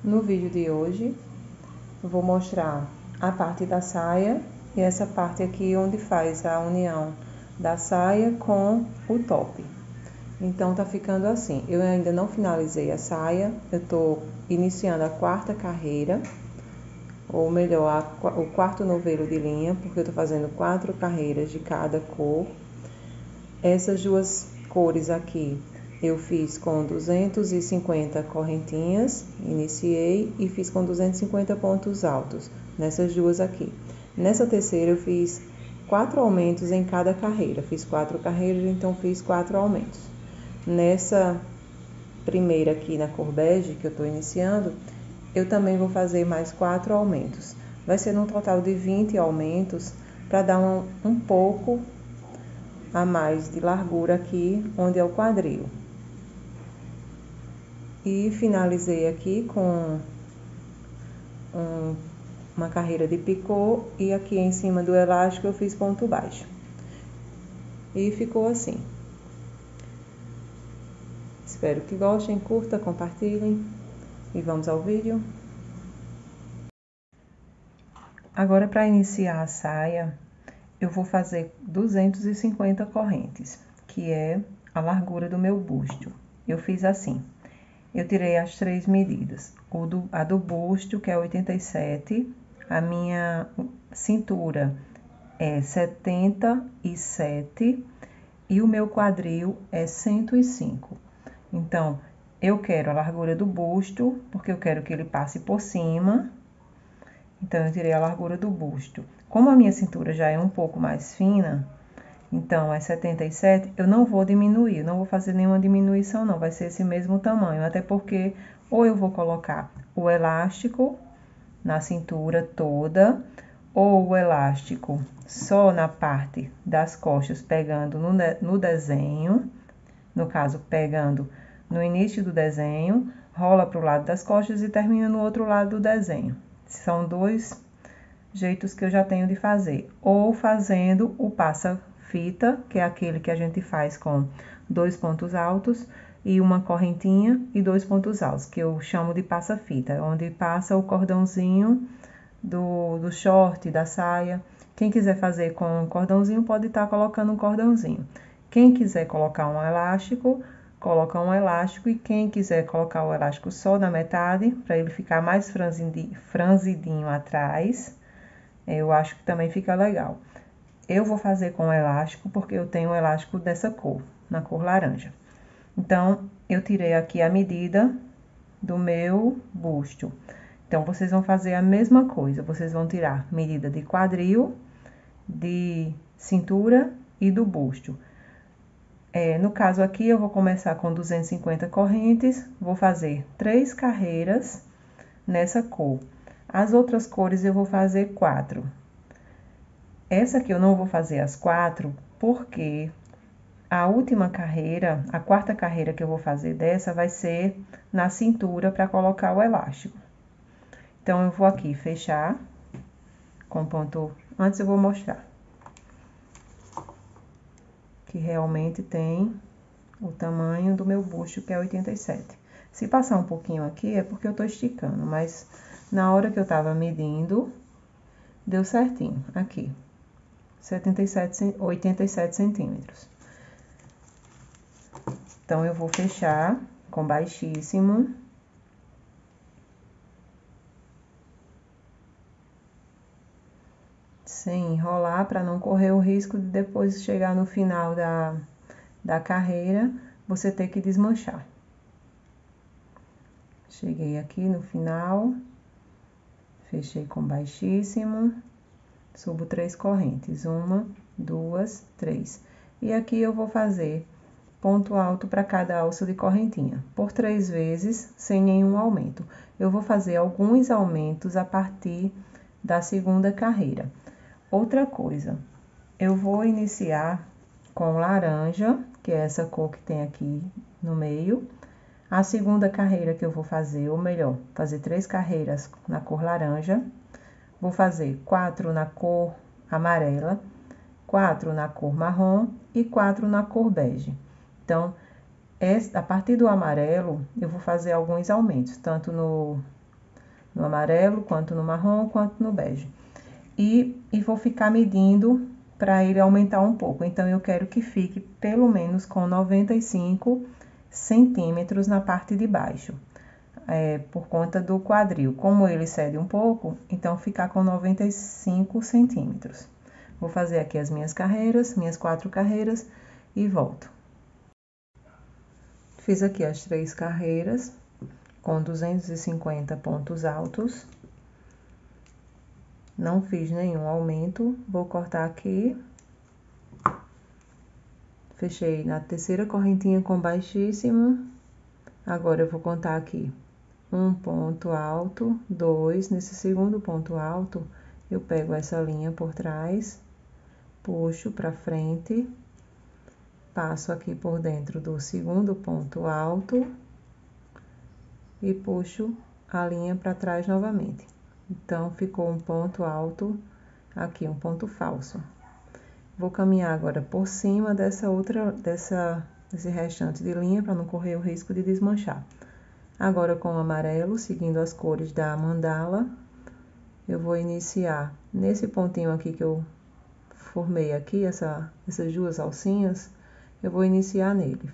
No vídeo de hoje, eu vou mostrar a parte da saia e essa parte aqui onde faz a união da saia com o top. Então, tá ficando assim. Eu ainda não finalizei a saia, eu tô iniciando a quarta carreira, ou melhor, o quarto novelo de linha, porque eu tô fazendo 4 carreiras de cada cor. Essas duas cores aqui eu fiz com 250 correntinhas, iniciei e fiz com 250 pontos altos, nessas duas aqui. Nessa terceira eu fiz 4 aumentos em cada carreira, fiz 4 carreiras, então fiz 4 aumentos. Nessa primeira aqui na cor bege, que eu tô iniciando, eu também vou fazer mais 4 aumentos. Vai ser um total de 20 aumentos, para dar um pouco a mais de largura aqui, onde é o quadril. E finalizei aqui com uma carreira de picô e aqui em cima do elástico eu fiz ponto baixo. E ficou assim. Espero que gostem, curta, compartilhem e vamos ao vídeo. Agora, para iniciar a saia, eu vou fazer 250 correntes, que é a largura do meu busto. Eu fiz assim. Eu tirei as 3 medidas, a do busto, que é 87, a minha cintura é 77 e o meu quadril é 105. Então, eu quero a largura do busto, porque eu quero que ele passe por cima. Então, eu tirei a largura do busto. Como a minha cintura já é um pouco mais fina, então, é 77, eu não vou diminuir, não vou fazer nenhuma diminuição não, vai ser esse mesmo tamanho, até porque ou eu vou colocar o elástico na cintura toda, ou o elástico só na parte das costas, pegando no desenho, no caso, pegando no início do desenho, rola para o lado das costas e termina no outro lado do desenho. São 2 jeitos que eu já tenho de fazer, ou fazendo o passa-fita, que é aquele que a gente faz com 2 pontos altos e uma correntinha e 2 pontos altos, que eu chamo de passa-fita, onde passa o cordãozinho do short, da saia. Quem quiser fazer com um cordãozinho, pode estar colocando um cordãozinho. Quem quiser colocar um elástico, coloca um elástico, e quem quiser colocar o elástico só na metade, para ele ficar mais franzidinho atrás, eu acho que também fica legal. Eu vou fazer com elástico, porque eu tenho um elástico dessa cor, na cor laranja. Então, eu tirei aqui a medida do meu busto. Então, vocês vão fazer a mesma coisa. Vocês vão tirar medida de quadril, de cintura e do busto. No caso aqui, eu vou começar com 250 correntes, vou fazer 3 carreiras nessa cor. As outras cores eu vou fazer 4. Essa aqui eu não vou fazer as 4, porque a última carreira, a quarta carreira que eu vou fazer dessa, vai ser na cintura para colocar o elástico. Então, eu vou aqui fechar com ponto... Antes eu vou mostrar que realmente tem o tamanho do meu busto, que é 87. Se passar um pouquinho aqui, é porque eu tô esticando, mas na hora que eu tava medindo, deu certinho, aqui. 87 centímetros. Então, eu vou fechar com baixíssimo. Sem enrolar, para não correr o risco de depois chegar no final da carreira, você ter que desmanchar. Cheguei aqui no final, fechei com baixíssimo, subo 3 correntes, 1, 2, 3. E aqui eu vou fazer ponto alto para cada alça de correntinha, por 3 vezes, sem nenhum aumento. Eu vou fazer alguns aumentos a partir da segunda carreira. Outra coisa, eu vou iniciar com laranja, que é essa cor que tem aqui no meio. A segunda carreira que eu vou fazer, ou melhor, fazer 3 carreiras na cor laranja. Vou fazer 4 na cor amarela, 4 na cor marrom e 4 na cor bege. Então, a partir do amarelo, eu vou fazer alguns aumentos, tanto no amarelo, quanto no marrom, quanto no bege. E vou ficar medindo para ele aumentar um pouco. Então, eu quero que fique pelo menos com 95 centímetros na parte de baixo. Por conta do quadril. Como ele cede um pouco, então ficar com 95 centímetros. Vou fazer aqui as minhas carreiras, minhas 4 carreiras e volto. Fiz aqui as 3 carreiras com 250 pontos altos. Não fiz nenhum aumento, vou cortar aqui. Fechei na terceira correntinha com baixíssimo. Agora eu vou contar aqui. Um ponto alto, 2. Nesse segundo ponto alto, eu pego essa linha por trás, puxo pra frente, passo aqui por dentro do segundo ponto alto e puxo a linha pra trás novamente. Então, ficou um ponto alto aqui, um ponto falso. Vou caminhar agora por cima desse restante de linha para não correr o risco de desmanchar. Agora, com o amarelo, seguindo as cores da mandala, eu vou iniciar nesse pontinho aqui que eu formei aqui, essas 2 alcinhas, eu vou iniciar nele,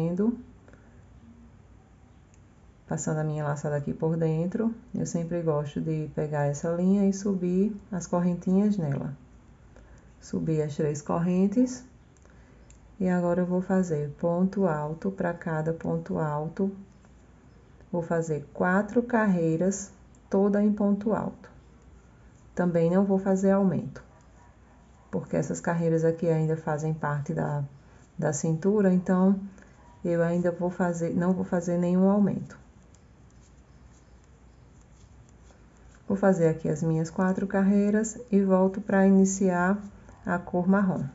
passando a minha laçada aqui por dentro. Eu sempre gosto de pegar essa linha e subir as correntinhas nela. Subi as 3 correntes. E agora eu vou fazer ponto alto para cada ponto alto. Vou fazer 4 carreiras, toda em ponto alto. Também não vou fazer aumento, porque essas carreiras aqui ainda fazem parte da cintura, então eu ainda não vou fazer nenhum aumento. Vou fazer aqui as minhas 4 carreiras e volto para iniciar a cor marrom.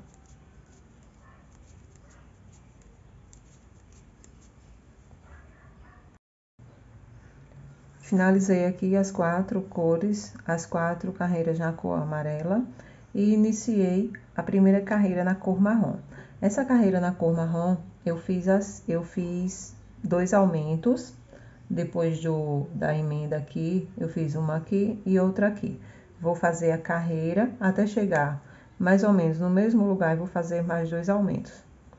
Finalizei aqui as 4 cores, as 4 carreiras na cor amarela e iniciei a primeira carreira na cor marrom. Essa carreira na cor marrom, eu fiz 2 aumentos, depois da emenda aqui, eu fiz uma aqui e outra aqui. Vou fazer a carreira até chegar mais ou menos no mesmo lugar e vou fazer mais 2 aumentos.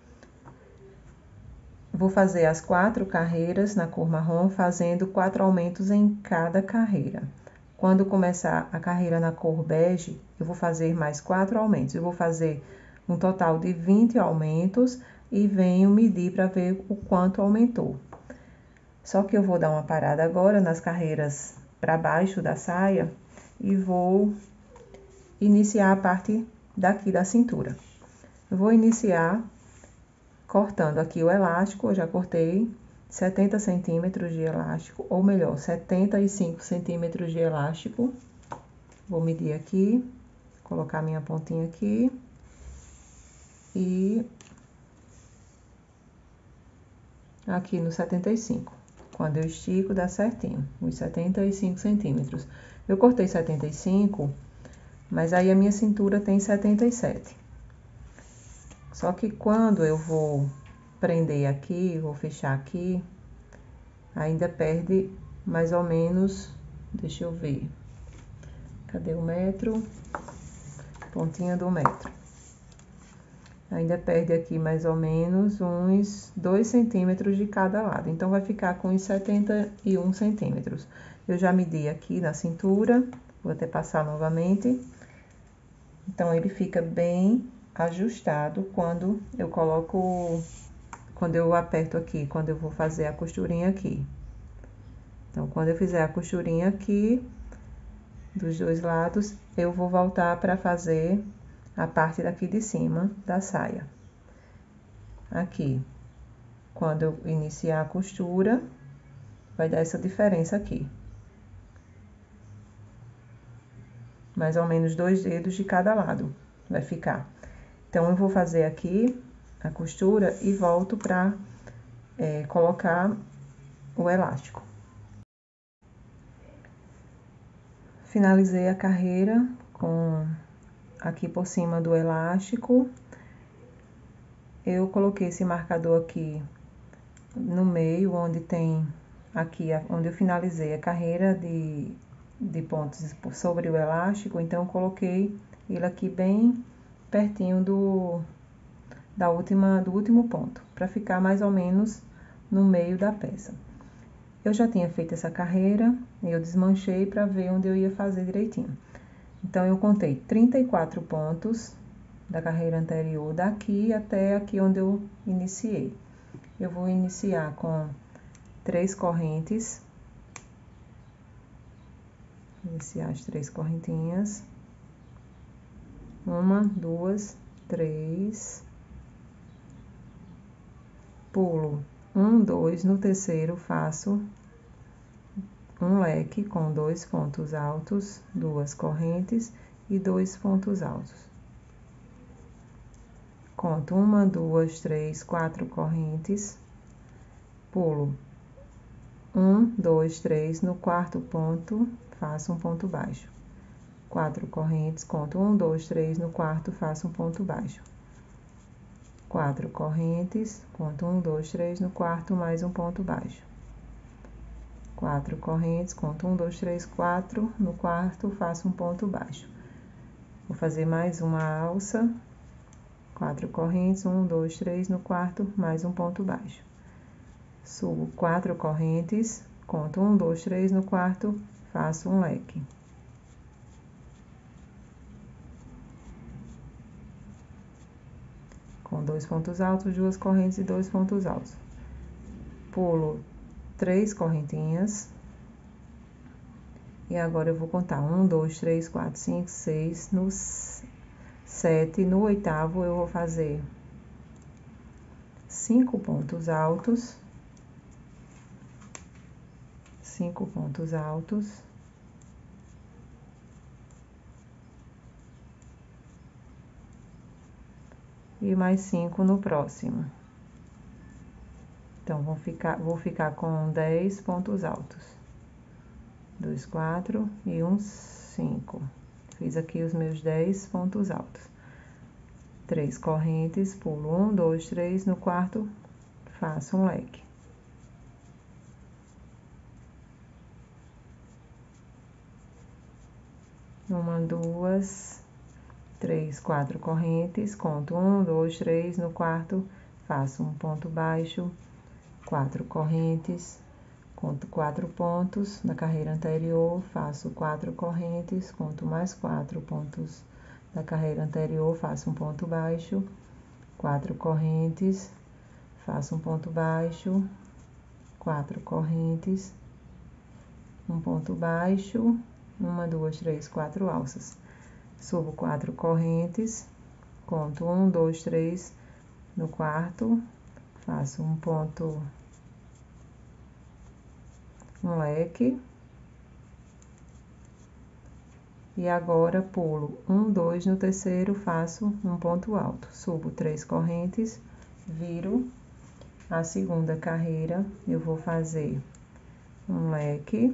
Vou fazer as 4 carreiras na cor marrom, fazendo 4 aumentos em cada carreira. Quando começar a carreira na cor bege, eu vou fazer mais 4 aumentos. Eu vou fazer um total de 20 aumentos e venho medir para ver o quanto aumentou. Só que eu vou dar uma parada agora nas carreiras para baixo da saia e vou iniciar a parte daqui da cintura. Eu vou iniciar cortando aqui o elástico, eu já cortei 70 centímetros de elástico, ou melhor, 75 centímetros de elástico. Vou medir aqui, colocar minha pontinha aqui e aqui no 75. Quando eu estico, dá certinho, os 75 centímetros. Eu cortei 75, mas aí a minha cintura tem 77. Só que quando eu vou prender aqui, vou fechar aqui, ainda perde mais ou menos, deixa eu ver, cadê o metro? Pontinha do metro. Ainda perde aqui mais ou menos uns 2 centímetros de cada lado. Então, vai ficar com uns 71 centímetros. Eu já medi aqui na cintura, vou até passar novamente. Então, ele fica bem ajustado quando eu quando eu aperto aqui, quando eu vou fazer a costurinha aqui. Então, quando eu fizer a costurinha aqui, dos 2 lados, eu vou voltar para fazer a parte daqui de cima da saia. Aqui, quando eu iniciar a costura, vai dar essa diferença aqui. Mais ou menos 2 dedos de cada lado, vai ficar. Então, eu vou fazer aqui a costura e volto para colocar o elástico. Finalizei a carreira com aqui por cima do elástico. Eu coloquei esse marcador aqui no meio, onde tem aqui, onde eu finalizei a carreira de pontos sobre o elástico, então eu coloquei ele aqui bem pertinho do último ponto, para ficar mais ou menos no meio da peça. Eu já tinha feito essa carreira, eu desmanchei para ver onde eu ia fazer direitinho. Então, eu contei 34 pontos da carreira anterior, daqui até aqui onde eu iniciei. Eu vou iniciar com 3 correntes. Iniciar as 3 correntinhas. 1, 2, 3. Pulo 1, 2, no terceiro faço um leque com 2 pontos altos, 2 correntes e 2 pontos altos. Conto 1, 2, 3, 4 correntes, pulo 1, 2, 3, no quarto ponto, faço um ponto baixo. 4 correntes, conto 1, 2, 3, no quarto, faço um ponto baixo. 4 correntes, conto 1, 2, 3, no quarto, mais um ponto baixo. 4 correntes, conto 1, 2, 3, 4, no quarto, faço um ponto baixo. Vou fazer mais uma alça, 4 correntes, 1, 2, 3, no quarto, mais um ponto baixo. Subo 4 correntes, conto 1, 2, 3, no quarto, faço um leque. Com 2 pontos altos, 2 correntes e 2 pontos altos. Pulo 3 correntinhas. E agora eu vou contar 1, 2, 3, 4, 5, 6, no 7, no oitavo eu vou fazer 5 pontos altos. 5 pontos altos. E mais 5 no próximo. Então, vou ficar com 10 pontos altos. 2, 4 e 1, 5. Fiz aqui os meus 10 pontos altos. 3 correntes, pulo 1, 2, 3, no quarto, faço um leque. Uma, 2, 3, 4 correntes, conto 1, 2, 3, no quarto, faço um ponto baixo, 4 correntes, conto 4 pontos da carreira anterior, faço 4 correntes, conto mais 4 pontos da carreira anterior, faço um ponto baixo, 4 correntes, faço um ponto baixo, 4 correntes, um ponto baixo, 1, 2, 3, 4 alças. Subo 4 correntes, conto 1, 2, 3 no quarto, faço um ponto, um leque. E agora pulo 1, 2 no terceiro, faço um ponto alto. Subo 3 correntes, viro a segunda carreira, eu vou fazer um leque.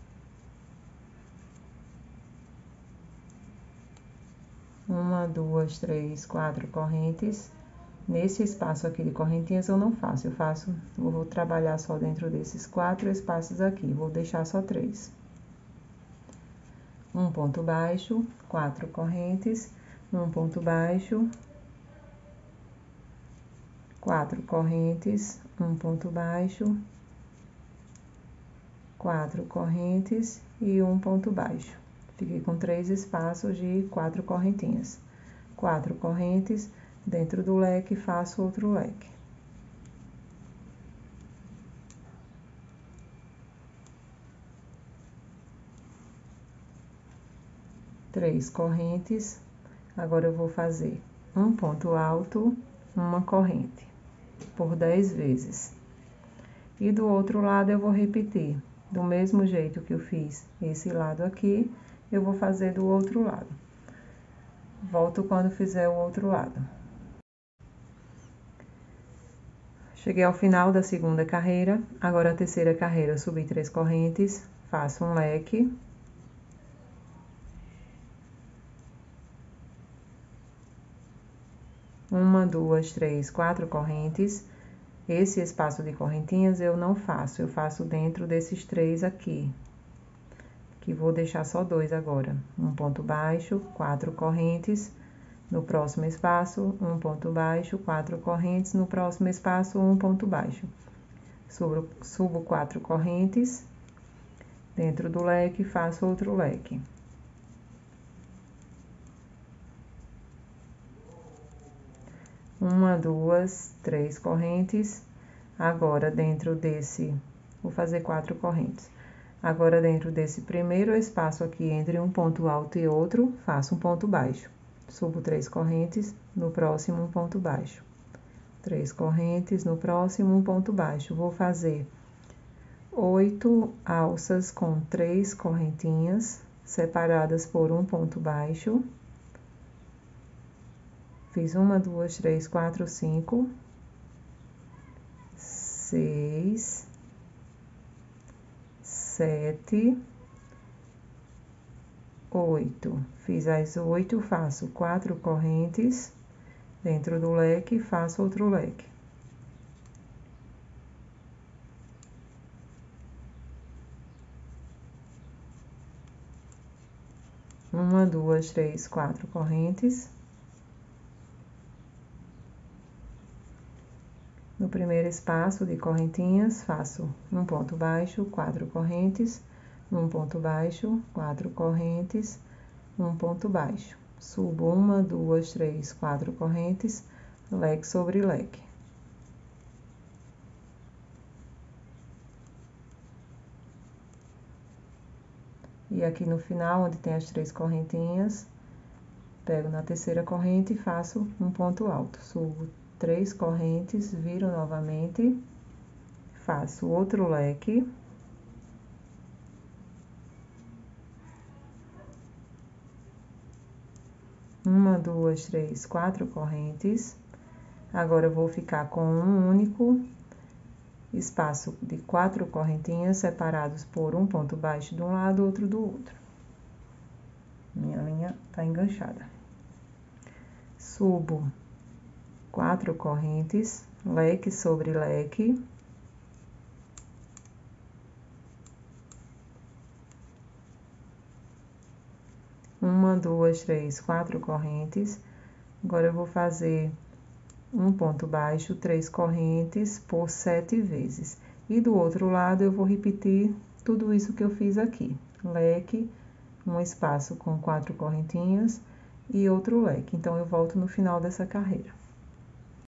Uma, 2, 3, 4 correntes. Nesse espaço aqui de correntinhas eu não faço, eu vou trabalhar só dentro desses 4 espaços aqui, vou deixar só 3. Um ponto baixo, 4 correntes, um ponto baixo, 4 correntes, um ponto baixo, 4 correntes e um ponto baixo. Fiquei com 3 espaços de 4 correntinhas. 4 correntes, dentro do leque, faço outro leque. Três correntes. Agora eu vou fazer um ponto alto, uma corrente, por 10 vezes. E do outro lado eu vou repetir, do mesmo jeito que eu fiz esse lado aqui, eu vou fazer do outro lado. Volto quando fizer o outro lado. Cheguei ao final da segunda carreira, agora a terceira carreira eu subi 3 correntes, faço um leque. Uma, 2, 3, 4 correntes. Esse espaço de correntinhas eu não faço, eu faço dentro desses 3 aqui, que vou deixar só 2 agora. Um ponto baixo, 4 correntes, no próximo espaço, um ponto baixo, 4 correntes, no próximo espaço, um ponto baixo. Subo 4 correntes, dentro do leque, faço outro leque. Uma, duas, 3 correntes. Agora, dentro desse, vou fazer 4 correntes. Agora, dentro desse primeiro espaço aqui, entre um ponto alto e outro, faço um ponto baixo. Subo 3 correntes, no próximo um ponto baixo. 3 correntes, no próximo um ponto baixo. Vou fazer 8 alças com 3 correntinhas, separadas por um ponto baixo. Fiz 1, 2, 3, 4, 5, 6, 7, 8. Fiz as 8, faço 4 correntes, dentro do leque, faço outro leque. Uma, duas, 3, 4 correntes. No primeiro espaço de correntinhas, faço um ponto baixo, 4 correntes, um ponto baixo, 4 correntes, um ponto baixo. Subo 1, 2, 3, 4 correntes, leque sobre leque. E aqui no final, onde tem as 3 correntinhas, pego na terceira corrente e faço um ponto alto. Subo 3 correntes, viro novamente, faço outro leque. Uma, duas, 3, 4 correntes. Agora, eu vou ficar com um único espaço de 4 correntinhas separados por um ponto baixo de um lado, outro do outro. Minha linha tá enganchada. Subo 4 correntes, leque sobre leque. Uma, duas, 3, 4 correntes. Agora, eu vou fazer um ponto baixo, 3 correntes por 7 vezes. E do outro lado, eu vou repetir tudo isso que eu fiz aqui. Leque, um espaço com 4 correntinhas e outro leque. Então, eu volto no final dessa carreira.